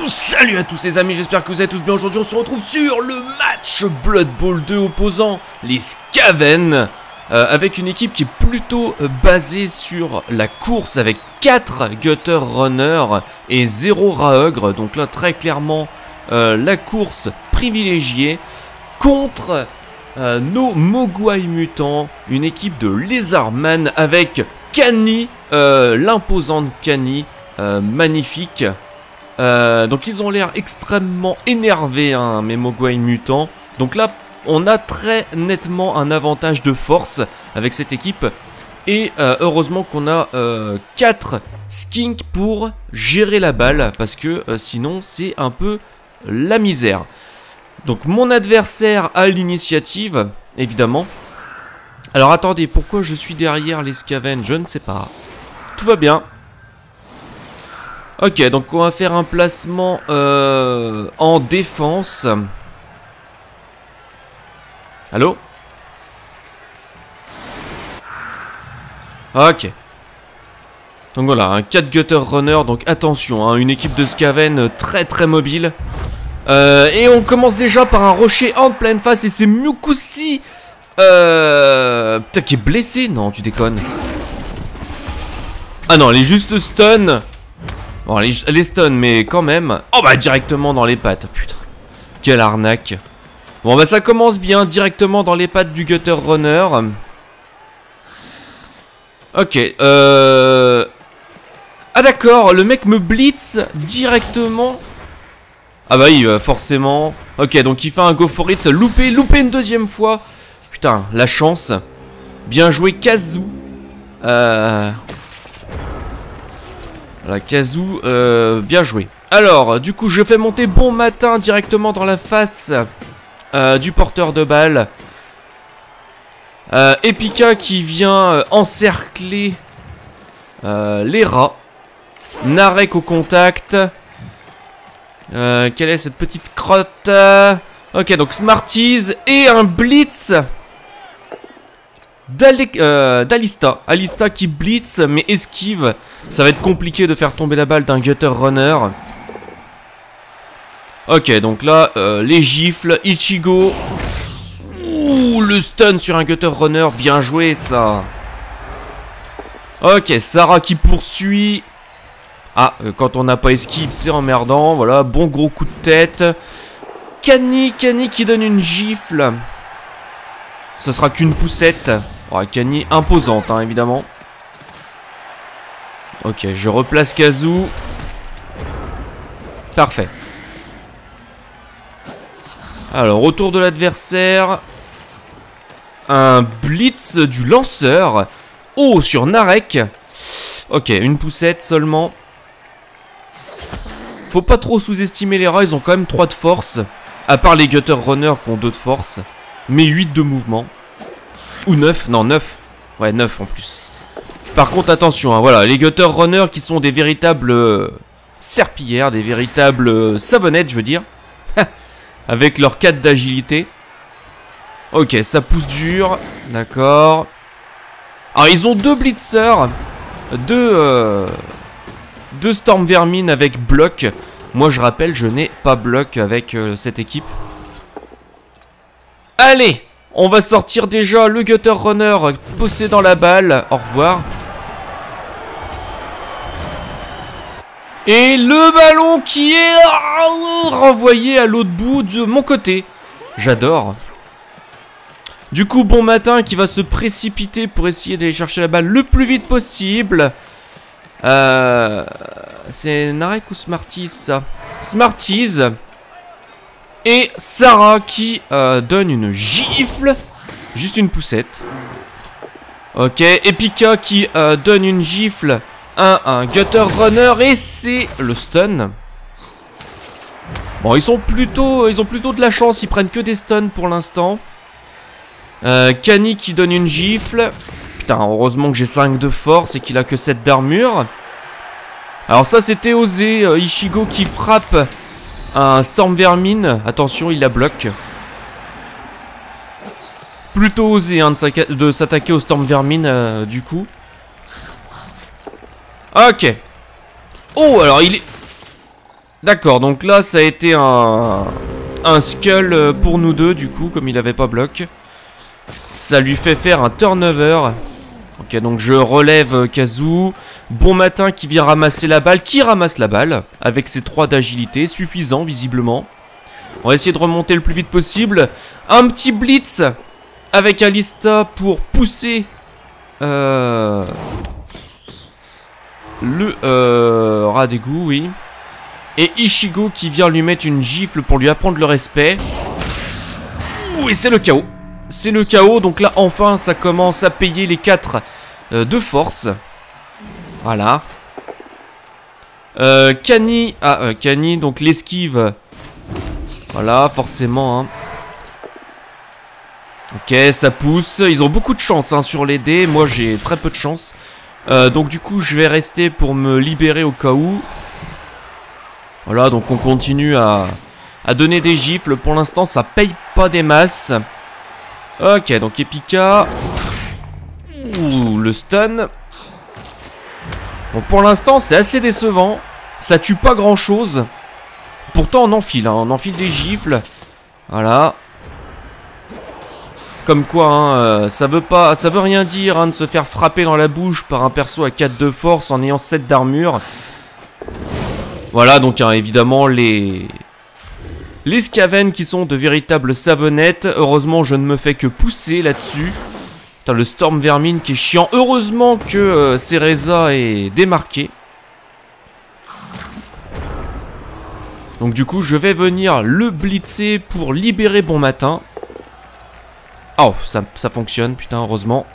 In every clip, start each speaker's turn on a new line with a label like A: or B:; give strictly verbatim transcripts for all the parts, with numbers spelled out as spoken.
A: Salut à tous les amis, j'espère que vous allez tous bien. Aujourd'hui on se retrouve sur le match Blood Bowl deux opposant les Skaven euh, avec une équipe qui est plutôt euh, basée sur la course avec quatre Gutter Runners et zéro Raogre. Donc là très clairement euh, la course privilégiée contre euh, nos Mogwai mutants, une équipe de Lézardman avec Kani, euh, l'imposante Kani, euh, magnifique. Euh, donc ils ont l'air extrêmement énervés, hein, mes Mogwai mutants. Donc là, on a très nettement un avantage de force avec cette équipe. Et euh, heureusement qu'on a euh, quatre skinks pour gérer la balle, parce que euh, sinon c'est un peu la misère. Donc mon adversaire a l'initiative, évidemment. Alors attendez, pourquoi je suis derrière les Skaven? Je ne sais pas. Tout va bien. Ok, donc on va faire un placement euh, en défense. Allô? Ok. Donc voilà, un quatre Gutter Runner, donc attention, hein, une équipe de Skaven très très mobile. Euh, et on commence déjà par un rocher en pleine face et c'est Mukusi euh, putain, qui est blessé? Non, tu déconnes. Ah non, elle est juste stun. Bon, elle est, elle est stun, mais quand même. Oh bah, directement dans les pattes. Putain, quelle arnaque. Bon bah, ça commence bien, directement dans les pattes du Gutter Runner. Ok, euh... ah d'accord, le mec me blitz directement. Ah bah oui, forcément. Ok, donc il fait un go for it, loupé, loupé une deuxième fois. Putain, la chance. Bien joué, Kazu. Euh... Voilà, Kazu, euh, bien joué. Alors, du coup, je fais monter bon matin directement dans la face euh, du porteur de balle. Euh, Epika qui vient euh, encercler euh, les rats. Narek au contact. Euh, quelle est cette petite crotte? Ok, donc Smarties et un blitz d'Alista. Euh, Alista qui blitz mais esquive. Ça va être compliqué de faire tomber la balle d'un Gutter Runner. Ok, donc là, euh, les gifles, Ichigo. Ouh, le stun sur un Gutter Runner, bien joué ça. Ok, Sarah qui poursuit. Ah, euh, quand on n'a pas esquive, c'est emmerdant. Voilà, bon gros coup de tête. Kani, Kani qui donne une gifle. Ce sera qu'une poussette. Oh, Kani imposante, hein, évidemment. Ok, je replace Kazu. Parfait. Alors, autour de l'adversaire. Un blitz du lanceur. Oh, sur Narek. Ok, une poussette seulement. Faut pas trop sous-estimer les rats, ils ont quand même trois de force. À part les Gutter Runners qui ont deux de force. Mais huit de mouvement. Ou neuf, non neuf. Ouais, neuf en plus. Par contre, attention, hein, voilà, les Gutter Runners qui sont des véritables euh, serpillères, des véritables euh, savonnettes, je veux dire. Avec leurs quatre d'agilité. Ok, ça pousse dur. D'accord. Alors, ils ont deux blitzers. Deux, euh, deux Storm Vermin avec bloc. Moi, je rappelle, je n'ai pas bloc avec euh, cette équipe. Allez! On va sortir déjà le Gutter Runner possédant la balle. Au revoir. Et le ballon qui est renvoyé à l'autre bout de mon côté. J'adore. Du coup, bon matin qui va se précipiter pour essayer d'aller chercher la balle le plus vite possible. Euh, C'est Narek ou Smarties ça? Smarties. Et Sarah qui euh, donne une gifle. Juste une poussette. Ok, Epika qui euh, donne une gifle. Un, un Gutter Runner. Et c'est le stun. Bon, ils sont plutôt, ils ont plutôt de la chance. Ils prennent que des stuns pour l'instant. euh, Kani qui donne une gifle. Putain, heureusement que j'ai cinq de force et qu'il a que sept d'armure. Alors ça c'était osé. euh, Ichigo qui frappe un Storm Vermin, attention, il la bloque. Plutôt osé hein, de s'attaquer au Storm Vermin, euh, du coup. Ok. Oh, alors il est... D'accord, donc là ça a été un, un skull pour nous deux du coup, comme il avait pas bloc. Ça lui fait faire un turnover. Ok, donc je relève Kazu. Bon matin qui vient ramasser la balle. Qui ramasse la balle avec ses trois d'agilité, suffisant visiblement. On va essayer de remonter le plus vite possible. Un petit blitz avec Alista pour pousser euh, le euh, rat d'égout, oui. Et Ichigo qui vient lui mettre une gifle pour lui apprendre le respect. Ouh, et c'est le chaos. C'est le chaos, donc là enfin ça commence à payer les quatre euh, de force. Voilà. Euh, Kani, ah euh, Kani, donc l'esquive. Voilà, forcément. Hein. Ok, ça pousse. Ils ont beaucoup de chance hein, sur les dés. Moi j'ai très peu de chance. Euh, donc du coup je vais rester pour me libérer au cas où. Voilà, donc on continue à, à donner des gifles. Pour l'instant ça paye pas des masses. Ok, donc Epika. Ouh, le stun. Bon, pour l'instant, c'est assez décevant. Ça tue pas grand chose. Pourtant, on enfile, hein, on enfile des gifles. Voilà. Comme quoi, hein, euh, ça veut pas, ça veut rien dire hein, de se faire frapper dans la bouche par un perso à quatre de force en ayant sept d'armure. Voilà, donc hein, évidemment, les... Les Skaven qui sont de véritables savonnettes. Heureusement je ne me fais que pousser là-dessus. Putain, le Storm Vermine qui est chiant. Heureusement que euh, Cereza est démarqué. Donc du coup je vais venir le blitzer pour libérer Bon Matin. Oh ça, ça fonctionne putain heureusement.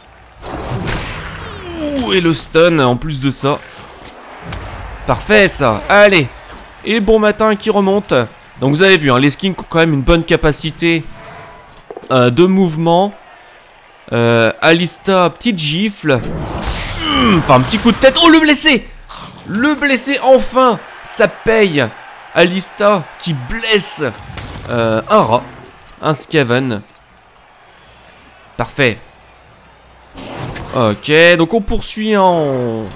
A: Ouh, et le stun en plus de ça. Parfait ça. Allez. Et Bon Matin qui remonte. Donc vous avez vu, hein, les skins ont quand même une bonne capacité euh, de mouvement. Euh, Alista, petite gifle. Mmh, enfin, un petit coup de tête. Oh, le blessé. Le blessé, enfin. Ça paye. Alista qui blesse euh, un rat. Un Skaven. Parfait. Ok, donc on poursuit. Hein, on...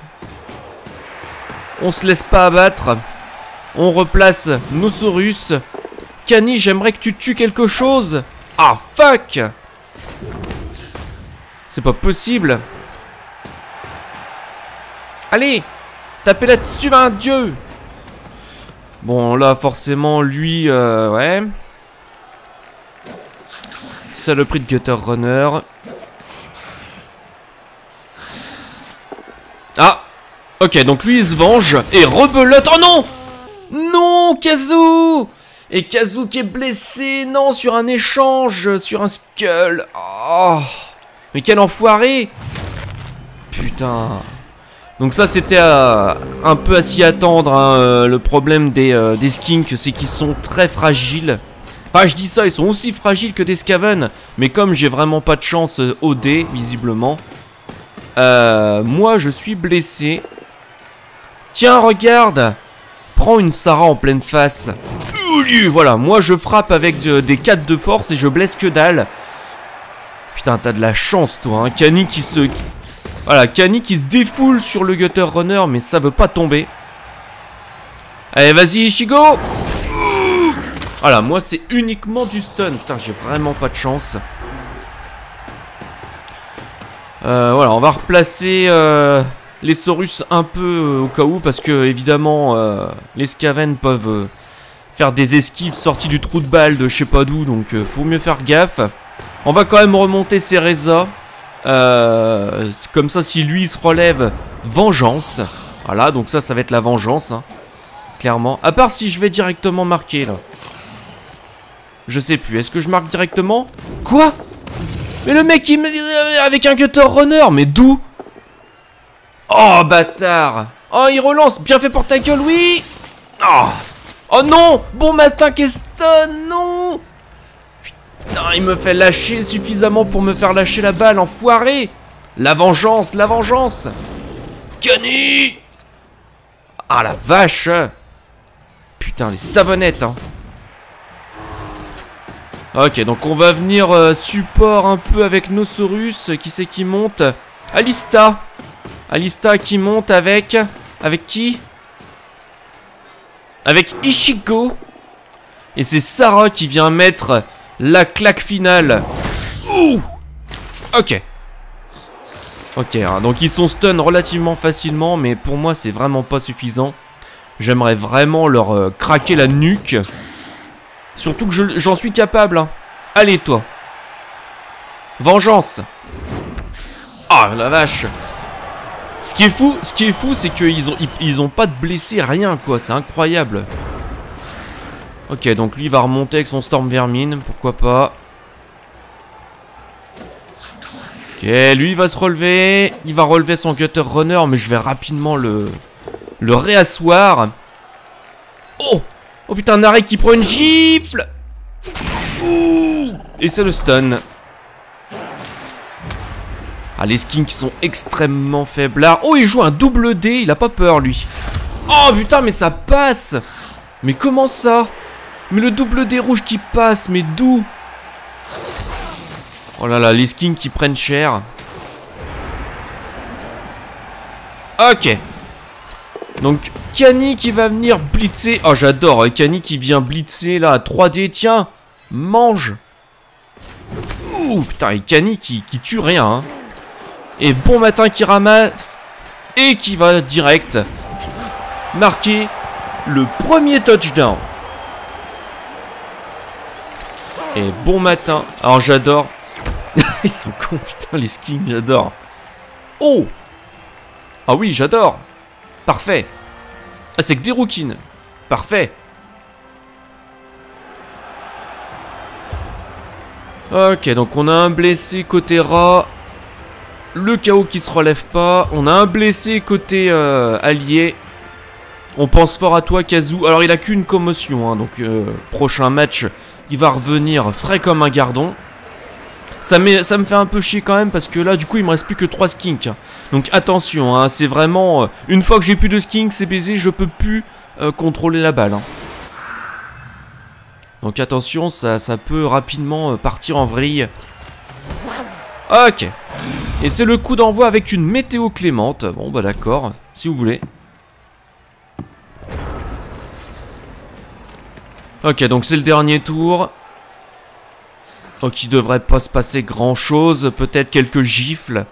A: on se laisse pas abattre. On replace Nosaurus. Kani, j'aimerais que tu tues quelque chose. Ah, fuck. C'est pas possible. Allez, tapez là-dessus, un dieu. Bon, là, forcément, lui, euh, ouais. Saloperie de Gutter Runner. Ah, ok, donc lui, il se venge. Et rebelote. Oh non. Non, Kazu. Et Kazu qui est blessé. Non, sur un échange. Sur un skull. Oh. Mais quel enfoiré. Putain. Donc ça, c'était euh, un peu à s'y attendre. Hein, euh, le problème des, euh, des skinks, c'est qu'ils sont très fragiles. Enfin, je dis ça, ils sont aussi fragiles que des Skaven. Mais comme j'ai vraiment pas de chance euh, au dé, visiblement. Euh, moi, je suis blessé. Tiens, regarde. Prends une Sarah en pleine face. Voilà, moi je frappe avec de, des quatre de force et je blesse que dalle. Putain, t'as de la chance toi, hein. Kani qui se... Qui... Voilà, Kani qui se défoule sur le Gutter Runner, mais ça veut pas tomber. Allez, vas-y Ichigo. Voilà, moi c'est uniquement du stun. Putain, j'ai vraiment pas de chance. Euh, voilà, on va replacer... Euh... les Saurus un peu euh, au cas où, parce que évidemment euh, les Skaven peuvent euh, faire des esquives sorties du trou de balle de je sais pas d'où, donc euh, faut mieux faire gaffe. On va quand même remonter Cereza. Euh, comme ça, si lui il se relève, vengeance. Voilà, donc ça, ça va être la vengeance, hein, clairement. À part si je vais directement marquer là. Je sais plus, est-ce que je marque directement? Quoi? Mais le mec il me... avec un Gutter Runner, mais d'où? Oh, bâtard. Oh, il relance. Bien fait pour ta gueule, oui. Oh, oh non. Bon Matin, Keston, non. Putain, il me fait lâcher suffisamment pour me faire lâcher la balle, enfoiré. La vengeance, la vengeance. Kani. Ah, la vache. Putain, les savonnettes, hein. Ok, donc on va venir euh, support un peu avec Nosaurus. Qui c'est qui monte? Alista. Alista qui monte avec... Avec qui? avec Ichigo. Et c'est Sarah qui vient mettre la claque finale. Ouh. Ok. Ok, hein, donc ils sont stun relativement facilement, mais pour moi c'est vraiment pas suffisant. J'aimerais vraiment leur euh, craquer la nuque. Surtout que j'en suis capable. Hein. Allez toi. Vengeance. Ah la vache. Ce qui est fou, ce qui est fou, c'est qu'ils ont, ils, ils ont pas de blessés, rien quoi, c'est incroyable. Ok, donc lui il va remonter avec son Storm Vermine, pourquoi pas. Ok, lui il va se relever, il va relever son Gutter Runner, mais je vais rapidement le, le réasseoir. Oh, oh putain, Narek qui prend une gifle. Ouh, et c'est le stun. Ah, les skins qui sont extrêmement faiblards. Oh, il joue un double D, il a pas peur lui. Oh putain, mais ça passe. Mais comment ça? Mais le double D rouge qui passe, mais d'où? Oh là là, les skins qui prennent cher. Ok. Donc, Kani qui va venir blitzer. Oh, j'adore, Kani qui vient blitzer là, trois D, tiens. Mange. Ouh, putain, et Kani qui, qui tue rien, hein. Et bon matin qui ramasse. Et qui va direct marquer le premier touchdown. Et bon matin. Alors j'adore. Ils sont cons, putain, les skins, j'adore. Oh. Ah oui, j'adore. Parfait. Ah, c'est que des rouquines. Parfait. Ok, donc on a un blessé côté rat. Le K O qui se relève pas. On a un blessé côté euh, allié. On pense fort à toi, Kazu. Alors il a qu'une commotion, hein, donc euh, prochain match, il va revenir frais comme un gardon. Ça, met, ça me fait un peu chier quand même parce que là du coup il me reste plus que trois skinks. Donc attention, hein, c'est vraiment... Euh, une fois que j'ai plus de skinks, c'est baisé, je peux plus euh, contrôler la balle. Hein. Donc attention, ça, ça peut rapidement euh, partir en vrille. Ok. Et c'est le coup d'envoi avec une météo clémente. Bon bah d'accord, si vous voulez. Ok, donc c'est le dernier tour. Donc il devrait pas se passer grand chose. Peut-être quelques gifles.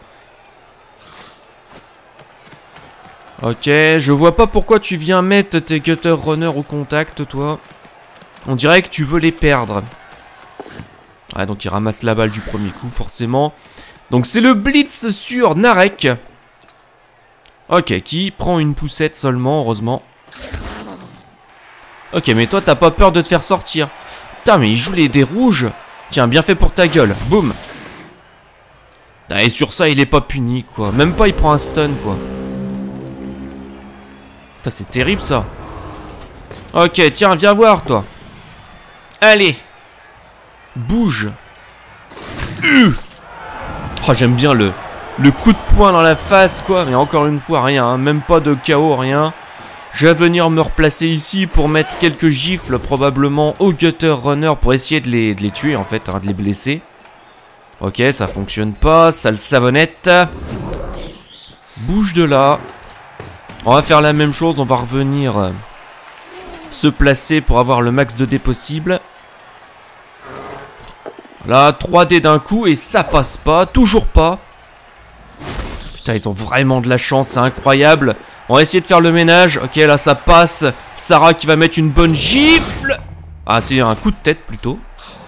A: Ok, je vois pas pourquoi tu viens mettre tes Gutter Runner au contact, toi. On dirait que tu veux les perdre. Ouais, donc il ramasse la balle du premier coup, forcément. Donc c'est le blitz sur Narek. Ok, qui prend une poussette seulement, heureusement. Ok, mais toi t'as pas peur de te faire sortir. Putain, mais il joue les dés rouges. Tiens, bien fait pour ta gueule. Boum. Ah, et sur ça, il est pas puni, quoi. Même pas, il prend un stun, quoi. Putain, c'est terrible, ça. Ok, tiens, viens voir, toi. Allez. Bouge. Uh oh, j'aime bien le, le coup de poing dans la face, quoi. Mais encore une fois, rien. Hein. Même pas de K O, rien. Je vais venir me replacer ici pour mettre quelques gifles, probablement, au Gutter Runner pour essayer de les, de les tuer, en fait, hein, de les blesser. Ok, ça fonctionne pas. Sale savonnette. Bouge de là. On va faire la même chose. On va revenir euh, se placer pour avoir le max de dés possible. Là, trois dés d'un coup et ça passe pas. Toujours pas. Putain, ils ont vraiment de la chance. C'est incroyable. On va essayer de faire le ménage. Ok, là, ça passe. Sarah qui va mettre une bonne gifle. Ah, c'est un coup de tête plutôt.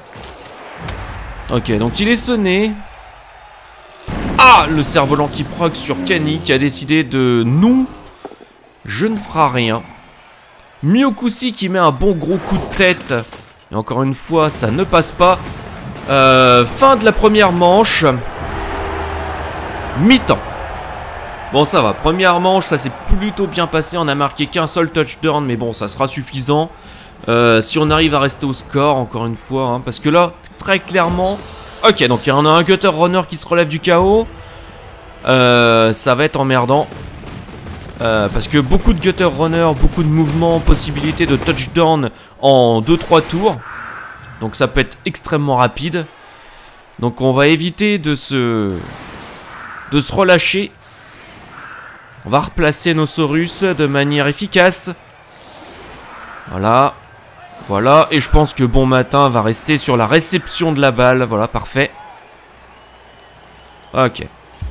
A: Ok, donc il est sonné. Ah, le cerf-volant qui proc sur Kani qui a décidé de non. Je ne ferai rien. Miyokushi qui met un bon gros coup de tête. Et encore une fois, ça ne passe pas. Euh, fin de la première manche. Mi-temps. Bon, ça va. Première manche, ça s'est plutôt bien passé. On a marqué qu'un seul touchdown, mais bon, ça sera suffisant. Euh, si on arrive à rester au score, encore une fois. Hein, parce que là, très clairement... Ok, donc il y en a un Gutter Runner qui se relève du K O. Euh, ça va être emmerdant. Euh, parce que beaucoup de Gutter Runner, beaucoup de mouvements, possibilité de touchdown en deux trois tours. Donc ça peut être extrêmement rapide. Donc on va éviter de se... de se relâcher. On va replacer nos Saurus de manière efficace. Voilà. Voilà. Et je pense que Bon Matin va rester sur la réception de la balle. Voilà, parfait. Ok.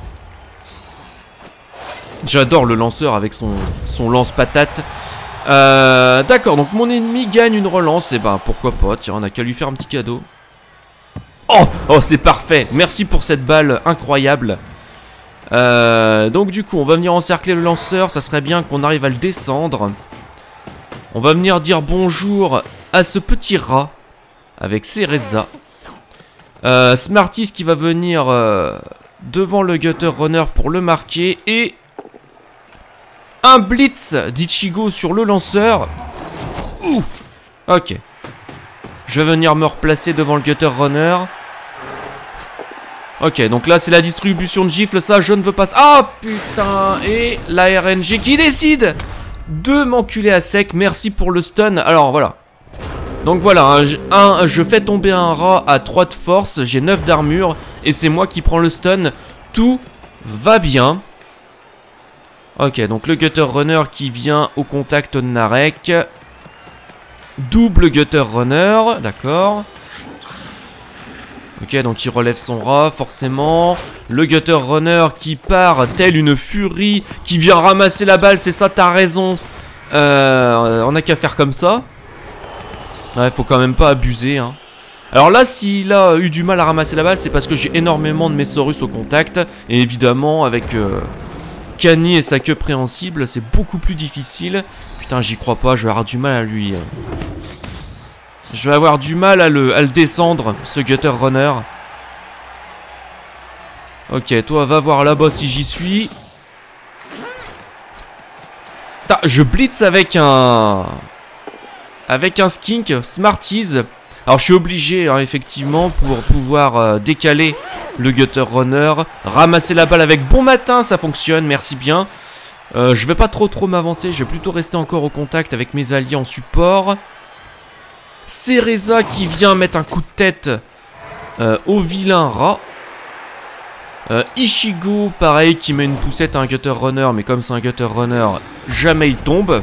A: J'adore le lanceur avec son, son lance-patate. Euh, D'accord, donc mon ennemi gagne une relance. Et ben pourquoi pas, tiens, on a qu'à lui faire un petit cadeau. Oh, oh c'est parfait. Merci pour cette balle incroyable. euh, Donc du coup, on va venir encercler le lanceur. Ça serait bien qu'on arrive à le descendre. On va venir dire bonjour à ce petit rat avec Cereza. euh, Smarties qui va venir euh, devant le Gutter Runner pour le marquer. Et un blitz d'Ichigo sur le lanceur. Ouh. Ok. Je vais venir me replacer devant le Gutter Runner. Ok, donc là c'est la distribution de gifles. Ça, je ne veux pas... Ah putain. Et la R N G qui décide de m'enculer à sec. Merci pour le stun. Alors voilà. Donc voilà, un, un, je fais tomber un rat à trois de force. J'ai neuf d'armure. Et c'est moi qui prends le stun. Tout va bien. Ok, donc le Gutter Runner qui vient au contact de Narek. Double Gutter Runner, d'accord. Ok, donc il relève son rat, forcément. Le Gutter Runner qui part tel une furie, qui vient ramasser la balle, c'est ça, t'as raison. Euh, on a qu'à faire comme ça. Ouais, faut quand même pas abuser, hein. Alors là, s'il a eu du mal à ramasser la balle, c'est parce que j'ai énormément de Mesaurus au contact. Et évidemment, avec... Euh, Kani et sa queue préhensible, c'est beaucoup plus difficile. Putain, j'y crois pas, je vais avoir du mal à lui. Je vais avoir du mal à le, à le descendre, ce Gutter Runner. Ok, toi, va voir là-bas si j'y suis. Putain, je blitz avec un... Avec un skink, Smarties. Alors, je suis obligé, hein, effectivement, pour pouvoir euh, décaler... Le Gutter Runner, ramasser la balle avec Bon Matin, ça fonctionne, merci bien. euh, Je vais pas trop trop m'avancer, je vais plutôt rester encore au contact avec mes alliés en support. Cereza qui vient mettre un coup de tête euh, au vilain rat. euh, Ichigo, pareil, qui met une poussette à un Gutter Runner, mais comme c'est un Gutter Runner, jamais il tombe.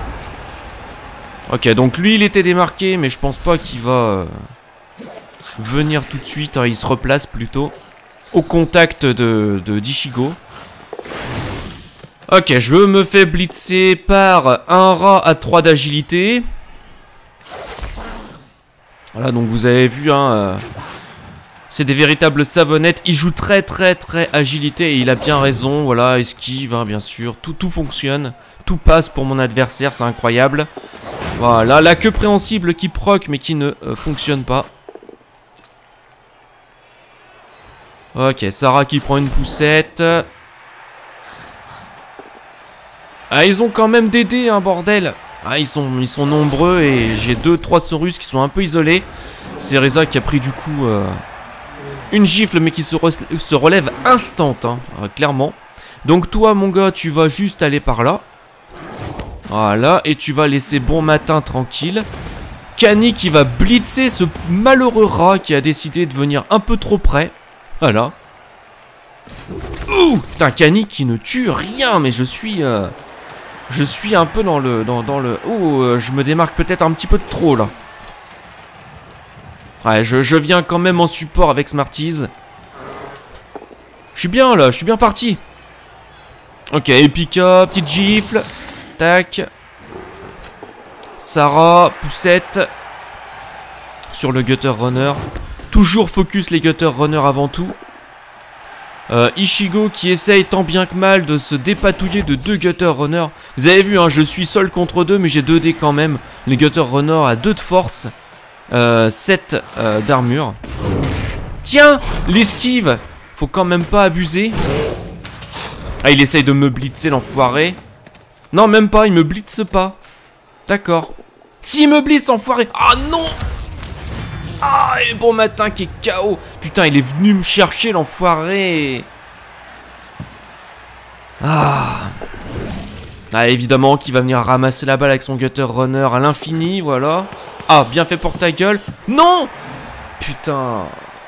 A: Ok, donc lui il était démarqué, mais je pense pas qu'il va... Euh... venir tout de suite, hein, il se replace plutôt au contact de, de d'Ichigo. Ok, je me fais blitzer par un rat à trois d'agilité. Voilà, donc vous avez vu, hein, euh, c'est des véritables savonnettes. Il joue très très très agilité et il a bien raison. Voilà, esquive, hein, bien sûr, tout, tout fonctionne. Tout passe pour mon adversaire, c'est incroyable. Voilà, la queue préhensible qui proc mais qui ne euh, fonctionne pas. Ok, Sarah qui prend une poussette. Ah, ils ont quand même des dés, hein, bordel. Ah, ils sont, ils sont nombreux et j'ai deux trois Saurus qui sont un peu isolés. Cereza qui a pris du coup euh, une gifle mais qui se, re se relève instant, hein, euh, clairement. Donc toi, mon gars, tu vas juste aller par là. Voilà, et tu vas laisser Bon Matin tranquille. Kani qui va blitzer ce malheureux rat qui a décidé de venir un peu trop près. Voilà. Ouh, putain, Kani qui ne tue rien, mais je suis... Euh, je suis un peu dans le... Dans, dans le... Oh, euh, je me démarque peut-être un petit peu de trop, là. Ouais, je, je viens quand même en support avec Smarties. Je suis bien, là, je suis bien parti. Ok, Epica, petite gifle. Tac. Sarah, poussette. Sur le Gutter Runner. Toujours focus les Gutter Runner avant tout. Euh, Ichigo qui essaye tant bien que mal de se dépatouiller de deux Gutter Runner. Vous avez vu, hein, je suis seul contre deux, mais j'ai deux dés quand même. Les Gutter Runner à deux de force. Euh, sept euh, d'armure. Tiens, l'esquive. Faut quand même pas abuser. Ah, il essaye de me blitzer, l'enfoiré. Non, même pas, il me blitze pas. D'accord. S'il me blitz, enfoiré. Ah non. Ah, et Bon Matin qui est K O. Putain, il est venu me chercher, l'enfoiré. Ah. Ah, évidemment, qui va venir ramasser la balle avec son Gutter Runner à l'infini, voilà. Ah, bien fait pour ta gueule. Non. Putain.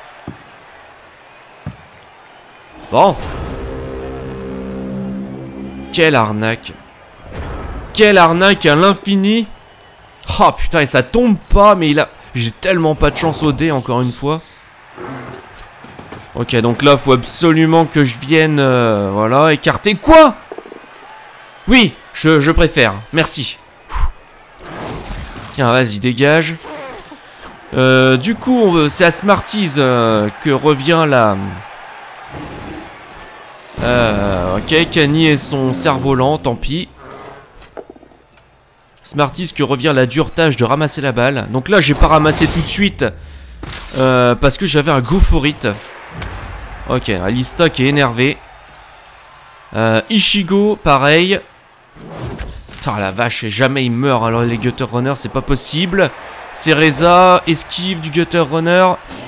A: Bon. Quelle arnaque. Quelle arnaque à l'infini. Oh putain, et ça tombe pas, mais il a... J'ai tellement pas de chance au dé, encore une fois. Ok, donc là, faut absolument que je vienne... Euh, voilà, écarter. Quoi? Oui, je, je préfère. Merci. Tiens, vas-y, dégage. Euh, du coup, c'est à Smarties euh, que revient la... Euh, ok, Kenny et son cerf-volant, tant pis. Smarties que revient la dure tâche de ramasser la balle. Donc là, j'ai pas ramassé tout de suite euh, parce que j'avais un go for it. Ok, Alista qui est énervé. Euh, Ichigo, pareil. Putain, la vache, jamais il meurt. Alors les Gutter Runners, c'est pas possible. Cereza, esquive du Gutter Runner.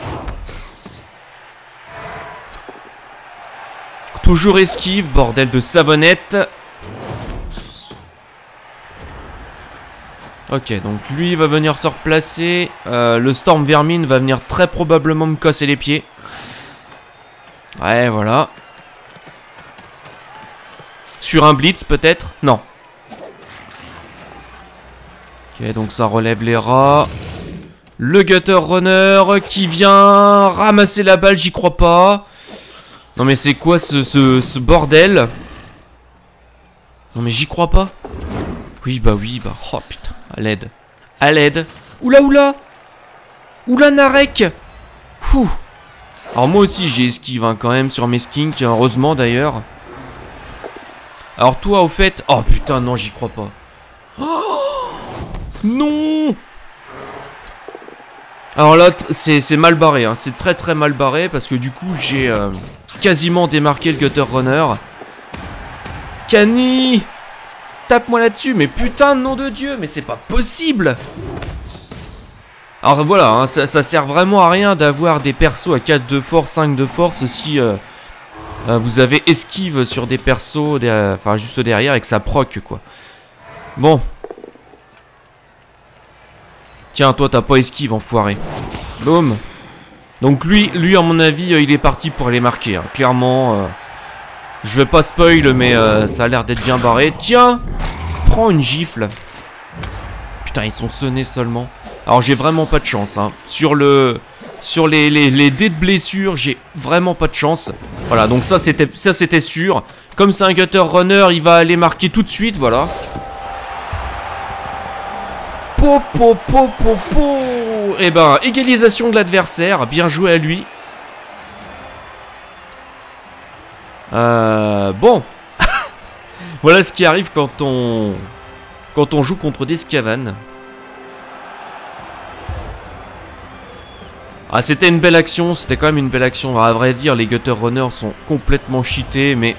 A: Toujours esquive, bordel de savonnette. Ok, donc lui va venir se replacer. Euh, le Storm Vermin va venir très probablement me casser les pieds. Ouais, voilà. Sur un blitz peut-être? Non. Ok, donc ça relève les rats. Le Gutter Runner qui vient ramasser la balle, j'y crois pas. Non mais c'est quoi ce, ce, ce bordel? Non mais j'y crois pas. Oui bah oui bah oh putain. À l'aide. À l'aide. Oula oula. Oula Narek. Ouh. Alors moi aussi j'ai esquive hein, quand même sur mes skinks. Heureusement d'ailleurs. Alors toi au fait. Oh putain non j'y crois pas. Oh non. Alors là c'est mal barré hein. C'est très très mal barré parce que du coup j'ai euh, quasiment démarqué le Gutter Runner. Kenny, tape-moi là-dessus. Mais putain de nom de Dieu. Mais c'est pas possible. Alors voilà hein, ça, ça sert vraiment à rien d'avoir des persos à quatre de force, cinq de force si euh, euh, vous avez esquive sur des persos des, enfin juste derrière et que ça proc quoi. Bon. Tiens, toi, t'as pas esquive, enfoiré. Boum. Donc lui, lui, à mon avis, euh, il est parti pour aller marquer. Hein. Clairement, euh, je vais pas spoil, mais euh, ça a l'air d'être bien barré. Tiens, prends une gifle. Putain, ils sont sonnés seulement. Alors, j'ai vraiment pas de chance. Hein. Sur le, sur les, les, les dés de blessure, j'ai vraiment pas de chance. Voilà, donc ça, c'était, ça, c'était sûr. Comme c'est un Gutter Runner, il va aller marquer tout de suite, voilà. Po, po, po, po, po. Et ben, égalisation de l'adversaire. Bien joué à lui. Euh, bon. Voilà ce qui arrive quand on... Quand on joue contre des Skaven. Ah, c'était une belle action. C'était quand même une belle action. À vrai dire, les Gutter Runners sont complètement cheatés, mais...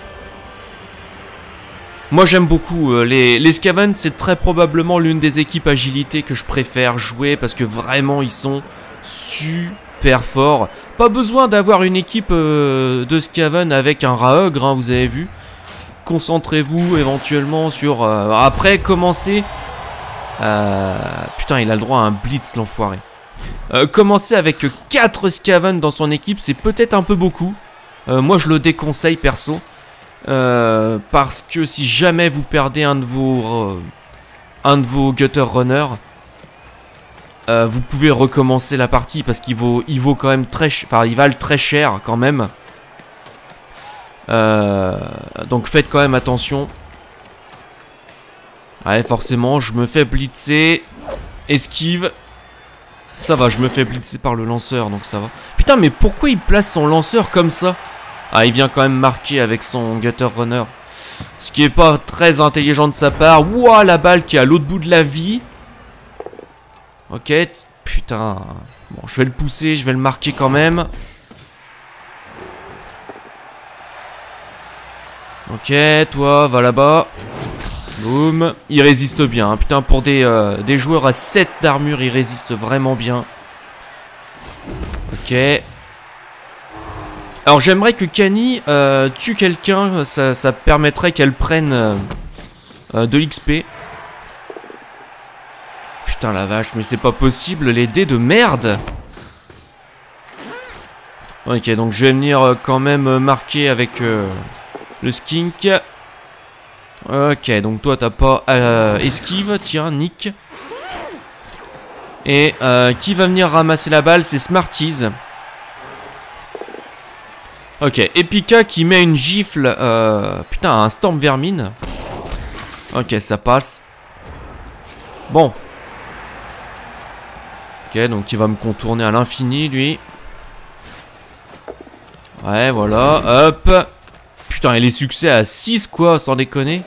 A: Moi j'aime beaucoup, euh, les, les Skaven c'est très probablement l'une des équipes agilité que je préfère jouer parce que vraiment ils sont super forts. Pas besoin d'avoir une équipe euh, de Skaven avec un Raogre, hein, vous avez vu. Concentrez-vous éventuellement sur... Euh, après commencez... Euh, putain il a le droit à un blitz l'enfoiré. Euh, commencer avec quatre Skaven dans son équipe c'est peut-être un peu beaucoup. Euh, moi je le déconseille perso. Euh, parce que si jamais vous perdez un de vos euh, un de vos Gutter Runners, euh, vous pouvez recommencer la partie parce qu'il vaut il vaut quand même très cher, enfin il valent très cher quand même. Euh, donc faites quand même attention. Ouais forcément je me fais blitzer. Esquive. Ça va, je me fais blitzer par le lanceur donc ça va. Putain mais pourquoi il place son lanceur comme ça? Ah, il vient quand même marquer avec son Gutter Runner. Ce qui est pas très intelligent de sa part. Ouah, la balle qui est à l'autre bout de la vie. Ok, putain. Bon, je vais le pousser, je vais le marquer quand même. Ok, toi, va là-bas. Boum. Il résiste bien. Hein. Putain, pour des, euh, des joueurs à sept d'armure, il résiste vraiment bien. Ok. Alors j'aimerais que Kenny euh, tue quelqu'un, ça, ça permettrait qu'elle prenne euh, euh, de l'X P. Putain la vache, mais c'est pas possible, les dés de merde. Ok, donc je vais venir euh, quand même euh, marquer avec euh, le skink. Ok, donc toi t'as pas euh, esquive, tiens, nick. Et euh, qui va venir ramasser la balle? C'est Smarties. Ok, Epica qui met une gifle. Euh, putain, un Storm Vermine. Ok, ça passe. Bon. Ok, donc il va me contourner à l'infini, lui. Ouais, voilà, hop. Putain, et les succès à six, quoi, sans déconner.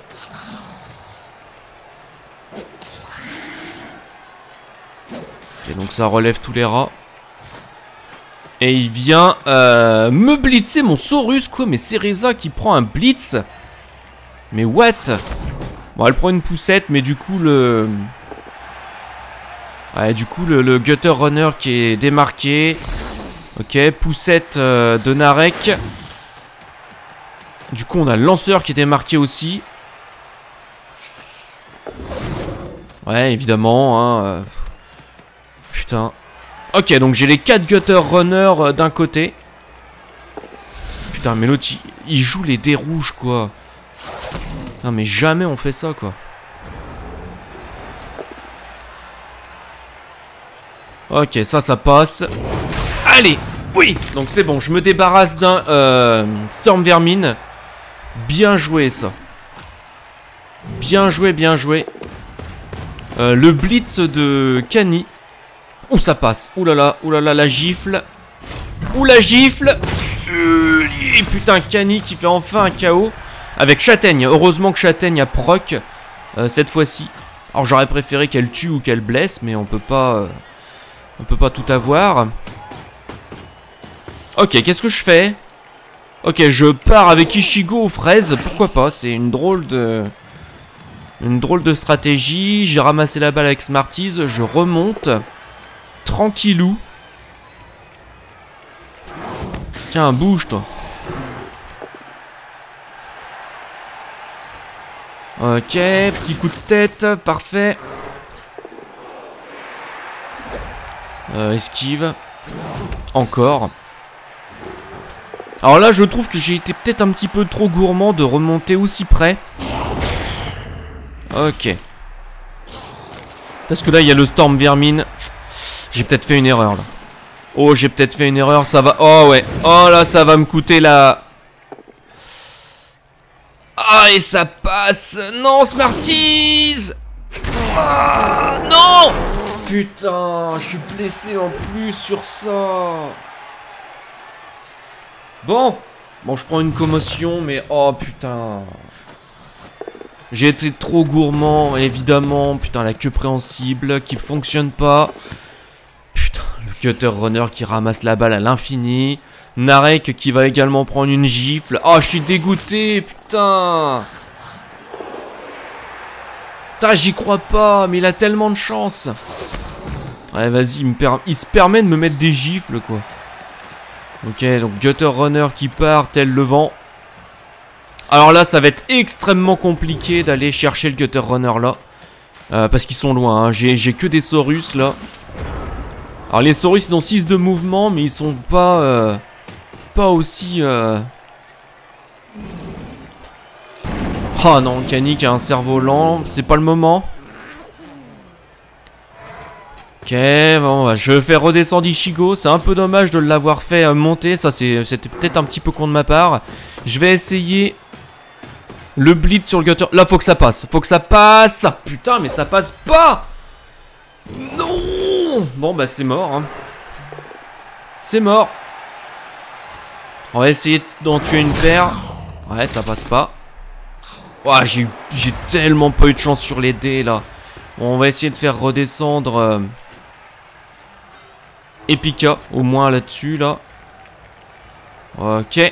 A: Ok, donc ça relève tous les rats. Et il vient euh, me blitzer mon Saurus, quoi. Mais Cereza qui prend un blitz. Mais what? Bon, elle prend une poussette, mais du coup, le... Ouais, du coup, le, le Gutter Runner qui est démarqué. Ok, poussette euh, de Narek. Du coup, on a le lanceur qui est démarqué aussi. Ouais, évidemment, hein. Euh... Putain. Ok, donc j'ai les quatre Gutter Runners euh, d'un côté. Putain, mais l'autre, il, il joue les dés rouges, quoi. Non, mais jamais on fait ça, quoi. Ok, ça, ça passe. Allez, oui. Donc c'est bon, je me débarrasse d'un euh, Storm Vermine. Bien joué, ça. Bien joué, bien joué. Euh, le blitz de Kani. Ouh, ça passe. Ouh là là, ouh là là, la gifle. Ouh, la gifle. Euh, et putain, Kani qui fait enfin un K O. Avec Châtaigne. Heureusement que Châtaigne a proc euh, cette fois-ci. Alors j'aurais préféré qu'elle tue ou qu'elle blesse, mais on peut pas... Euh, on peut pas tout avoir. Ok, qu'est-ce que je fais? Ok, je pars avec Ishigo aux fraises. Pourquoi pas? C'est une drôle de... Une drôle de stratégie. J'ai ramassé la balle avec Smarties. Je remonte. Tranquillou. Tiens, bouge toi. Ok, petit coup de tête. Parfait. Euh, esquive. Encore. Alors là, je trouve que j'ai été peut-être un petit peu trop gourmand de remonter aussi près. Ok. Parce que là, il y a le Storm Vermine. J'ai peut-être fait une erreur, là. Oh, j'ai peut-être fait une erreur, ça va... Oh, ouais. Oh, là, ça va me coûter la... Ah, et ça passe. Non, Smarties. Ah, non. Putain, je suis blessé en plus sur ça. Bon. Bon, je prends une commotion, mais... Oh, putain. J'ai été trop gourmand, évidemment. Putain, la queue préhensible qui fonctionne pas. Putain, le Gutter Runner qui ramasse la balle à l'infini. Narek qui va également prendre une gifle. Oh, je suis dégoûté, putain. Putain, j'y crois pas, mais il a tellement de chance. Ouais, vas-y, il, il se permet de me mettre des gifles, quoi. Ok, donc Gutter Runner qui part, tel le vent. Alors là, ça va être extrêmement compliqué d'aller chercher le Gutter Runner là. Euh, parce qu'ils sont loin, hein. J'ai que des Saurus là. Alors les Saurus, ils ont six de mouvement, mais ils sont pas... Euh, pas aussi... Euh... Oh non, Kani qui a un cerveau lent, c'est pas le moment. Ok, bon, je vais faire redescendre Ishigo. C'est un peu dommage de l'avoir fait euh, monter. Ça, c'était peut-être un petit peu con de ma part. Je vais essayer le blitz sur le gutter. Là, faut que ça passe. Faut que ça passe. Ah, putain, mais ça passe pas. Non. Bon, bah, c'est mort. Hein. C'est mort. On va essayer d'en tuer une paire. Ouais, ça passe pas. Ouah, j'ai tellement pas eu de chance sur les dés, là. Bon, on va essayer de faire redescendre... Euh... Epica, au moins là-dessus, là. Ok.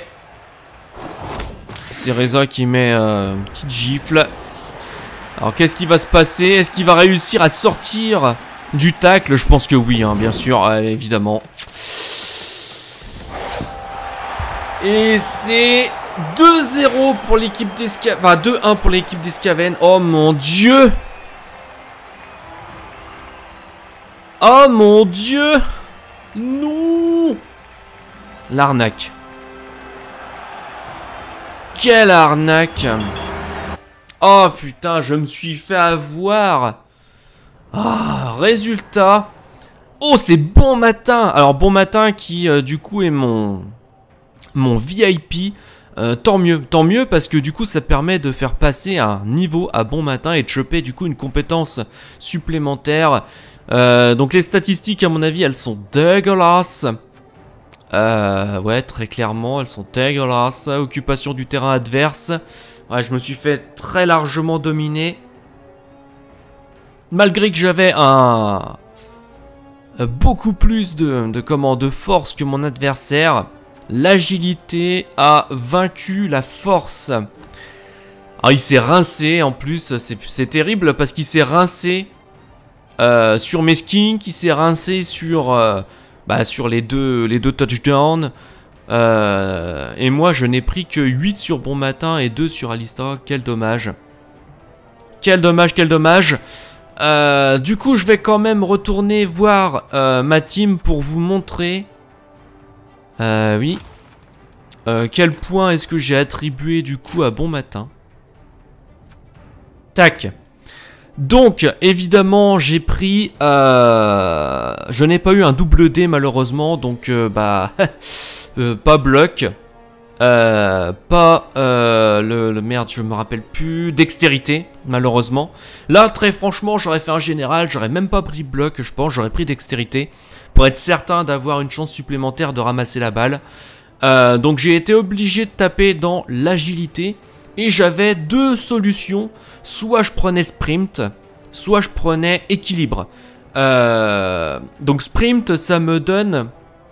A: Cereza qui met euh, une petite gifle. Alors, qu'est-ce qui va se passer? Est-ce qu'il va réussir à sortir du tacle? Je pense que oui, hein, bien sûr, euh, évidemment. Et c'est deux zéro pour l'équipe d'Escaven. Enfin, deux un pour l'équipe d'Escaven. Oh mon dieu! Oh mon dieu! Non! L'arnaque. Quelle arnaque! Oh putain, je me suis fait avoir! Ah, résultat, Oh, c'est Bon Matin. Alors, Bon Matin qui, euh, du coup, est mon, mon V I P. Euh, tant mieux, tant mieux parce que du coup ça permet de faire passer un niveau à Bon Matin et de choper du coup une compétence supplémentaire. Euh, donc les statistiques à mon avis elles sont dégueulasses. Euh, ouais, très clairement elles sont dégueulasses. Occupation du terrain adverse. Ouais, je me suis fait très largement dominer. Malgré que j'avais un... beaucoup plus de, de, comment, de force que mon adversaire. L'agilité a vaincu la force. Alors il s'est rincé en plus, c'est terrible parce qu'il s'est rincé euh, sur mes skins, il s'est rincé sur, euh, bah, sur les, deux, les deux touchdowns. Euh, et moi je n'ai pris que huit sur Bon Matin et deux sur Alistar, quel dommage. Quel dommage, quel dommage. Euh, du coup je vais quand même retourner voir euh, ma team pour vous montrer... Euh, oui. Euh, quel point est-ce que j'ai attribué du coup à Bon Matin? Tac. Donc, évidemment, j'ai pris... Euh, je n'ai pas eu un double D malheureusement, donc euh, bah... euh, pas bloc. Euh, pas euh, le, le merde, je me rappelle plus. Dextérité, malheureusement. Là, très franchement, j'aurais fait un général, j'aurais même pas pris bloc, je pense, j'aurais pris dextérité. Pour être certain d'avoir une chance supplémentaire de ramasser la balle. Euh, donc j'ai été obligé de taper dans l'agilité. Et j'avais deux solutions. Soit je prenais sprint, soit je prenais équilibre. Euh, donc sprint, ça me donne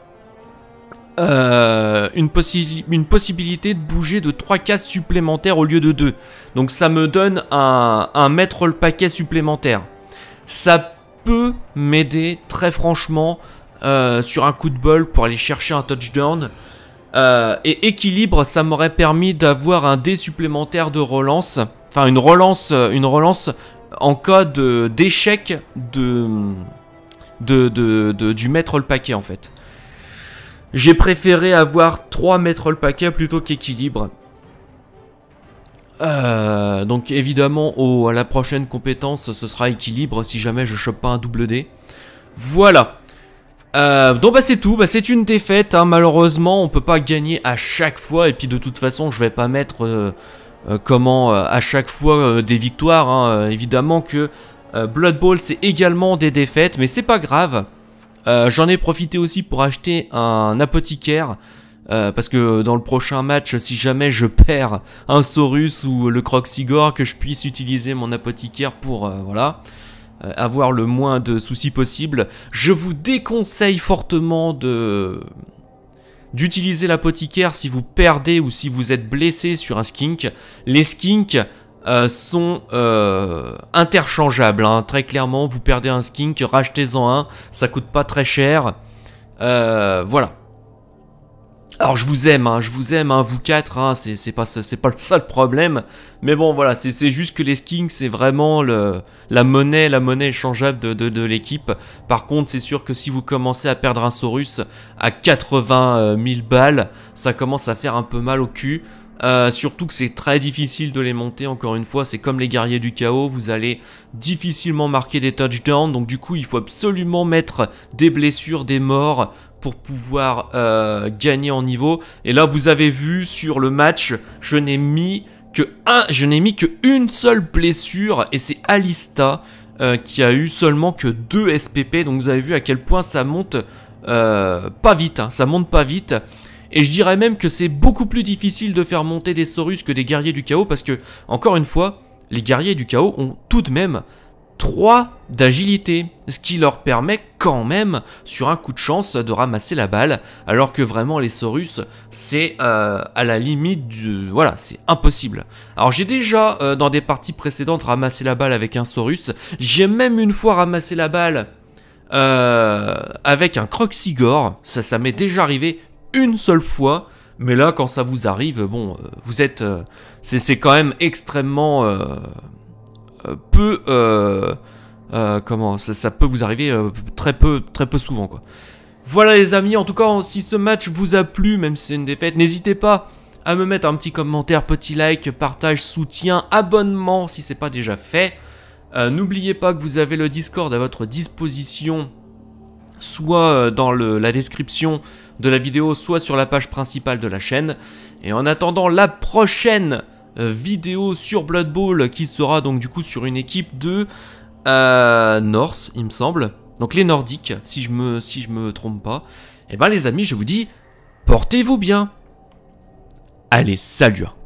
A: euh, une, possi une possibilité de bouger de trois cases supplémentaires au lieu de deux. Donc ça me donne un, un mettre le paquet supplémentaire. Ça peut m'aider très franchement euh, sur un coup de bol pour aller chercher un touchdown. Euh, et équilibre, ça m'aurait permis d'avoir un dé supplémentaire de relance. Enfin une relance, une relance en cas d'échec de, de, de, de, du mettre le paquet en fait. J'ai préféré avoir trois mettre le paquet plutôt qu'équilibre. Euh, donc évidemment au, à la prochaine compétence ce sera équilibre si jamais je chope pas un double D. Voilà. Euh, donc bah c'est tout, bah, c'est une défaite hein. Malheureusement on peut pas gagner à chaque fois. Et puis de toute façon je vais pas mettre euh, euh, comment euh, à chaque fois euh, des victoires hein. euh, Évidemment que euh, Blood Bowl c'est également des défaites. Mais c'est pas grave. euh, J'en ai profité aussi pour acheter un apothicaire. Euh, parce que dans le prochain match, si jamais je perds un Saurus ou le Croxigore, que je puisse utiliser mon apothicaire pour, euh, voilà, euh, avoir le moins de soucis possible. Je vous déconseille fortement de d'utiliser l'apothicaire si vous perdez ou si vous êtes blessé sur un skink. Les skinks euh, sont euh, interchangeables, hein, très clairement. Vous perdez un skink, rachetez-en un, ça coûte pas très cher. Euh, voilà. Alors je vous aime, hein, je vous aime, hein, vous quatre, hein, c'est pas, pas le seul problème. Mais bon voilà, c'est juste que les skins c'est vraiment le, la monnaie, la monnaie échangeable de, de, de l'équipe. Par contre c'est sûr que si vous commencez à perdre un Saurus à quatre-vingt mille balles, ça commence à faire un peu mal au cul. Euh, surtout que c'est très difficile de les monter, encore une fois, c'est comme les guerriers du chaos, vous allez difficilement marquer des touchdowns. Donc du coup il faut absolument mettre des blessures, des morts pour pouvoir euh, gagner en niveau. Et là vous avez vu sur le match, je n'ai mis que un, je n'ai mis que une seule blessure et c'est Alista euh, qui a eu seulement que deux S P P. Donc vous avez vu à quel point ça monte euh, pas vite, hein, ça monte pas vite. Et je dirais même que c'est beaucoup plus difficile de faire monter des Saurus que des guerriers du chaos parce que, encore une fois, les guerriers du chaos ont tout de même trois d'agilité, ce qui leur permet quand même, sur un coup de chance, de ramasser la balle, alors que vraiment les Saurus, c'est euh, à la limite du... Voilà, c'est impossible. Alors j'ai déjà, euh, dans des parties précédentes, ramassé la balle avec un Saurus, j'ai même une fois ramassé la balle euh, avec un Croxigore, ça, ça m'est déjà arrivé une seule fois, mais là quand ça vous arrive, bon, euh, vous êtes, euh, c'est quand même extrêmement euh, euh, peu, euh, euh, comment, ça, ça peut vous arriver euh, très peu, très peu souvent quoi. Voilà les amis, en tout cas si ce match vous a plu, même si c'est une défaite, n'hésitez pas à me mettre un petit commentaire, petit like, partage, soutien, abonnement si c'est pas déjà fait. Euh, N'oubliez pas que vous avez le Discord à votre disposition. soit dans le, la description de la vidéo, soit sur la page principale de la chaîne. Et en attendant la prochaine euh, vidéo sur Blood Bowl, qui sera donc du coup sur une équipe de euh, North, il me semble. Donc les Nordiques, si je me, si je me trompe pas. Et ben les amis, je vous dis, portez-vous bien. Allez, salut.